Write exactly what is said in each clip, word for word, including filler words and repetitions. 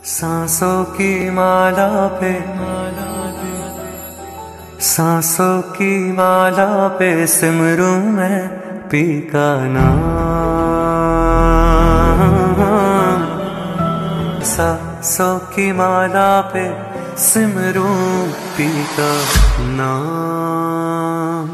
सांसों की माला पे सांसों की माला पे सिमरूं मैं पी का नाम। सांसों की माला पे सिमरूं पी का नाम।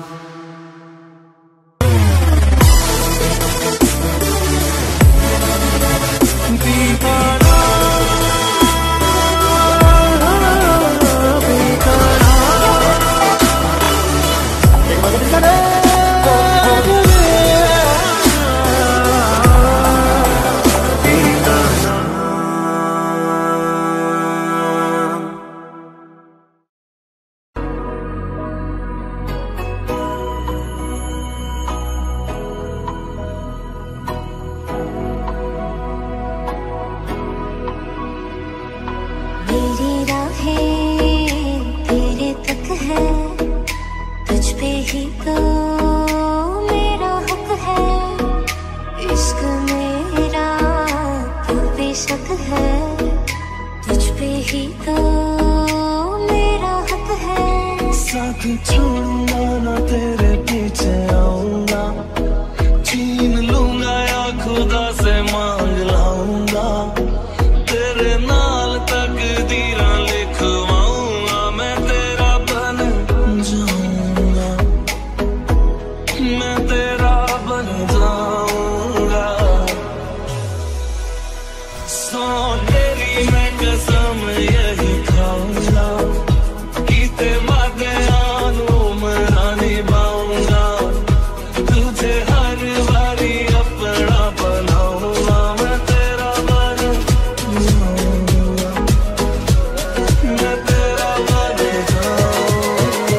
तुझ पे ही तो मेरा हक है, इश्क मेरा तो बेशक है। तुझ पे ही तो मेरा हक है। साथ छोड़ूंगा ना तेरे पीछे आऊंगा, छीन लूंगा या खुदा से मांग लाऊंगा। तेरे नाल तकदीरां लिखवाऊंगा, मैं तेरा बन जाऊंगा, मैं तेरा बन जाऊंगा। सौ तेरी मैं कसम यही खाऊंगा, कीते वादे आनू मना निभाऊंगा। तुझे हर बारी अपना बनाऊंगा, मैं तेरा बन जाऊंगा, मैं तेरा बन जाऊंगा।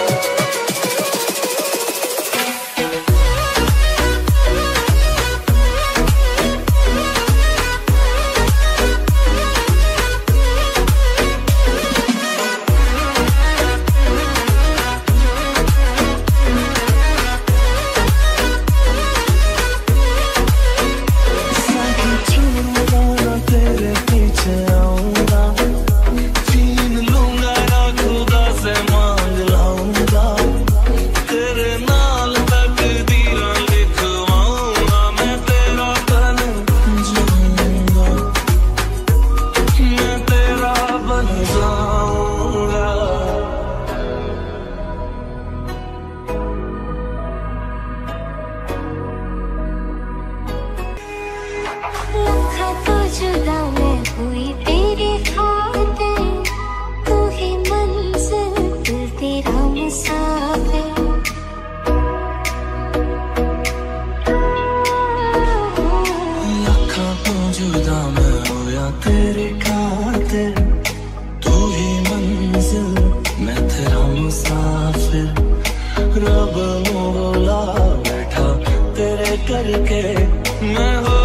तेरे पीछे आऊंगा, छीन लूंगा या खुदा से मांग लाऊंगा। तेरे नाल तकदीरां लिखवाऊंगा, मैं तेरा बन जाऊंगा, मैं तेरा बन जाऊंगा। लखा तो जुदा मैं हुई तेरी खातिर, तू ही मंजिल दिल तेरा मुसाफिर। लखा तो जुदा मैं होया तेरी खातिर, तू ही मंजिल मैं तेरा मुसाफिर। रब नू बुला बैठा तेरे करके मैं हो